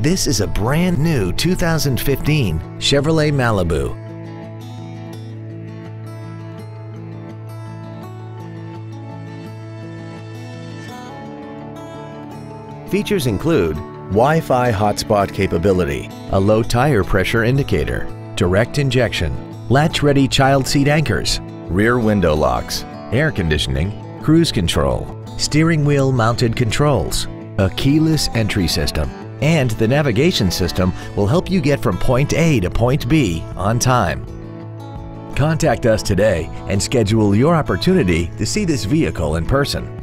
This is a brand new 2015 Chevrolet Malibu. Features include Wi-Fi hotspot capability, a low tire pressure indicator, direct injection, latch-ready child seat anchors, rear window locks, air conditioning, cruise control, steering wheel mounted controls, a keyless entry system, and the navigation system will help you get from point A to point B on time. Contact us today and schedule your opportunity to see this vehicle in person.